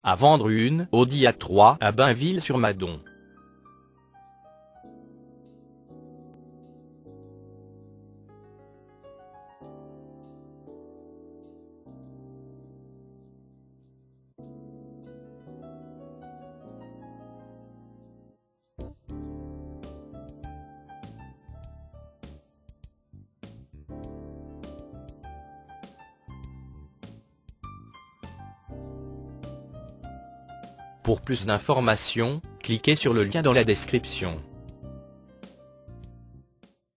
À vendre une Audi A3 à Bainville-sur-Madon. Pour plus d'informations, cliquez sur le lien dans la description.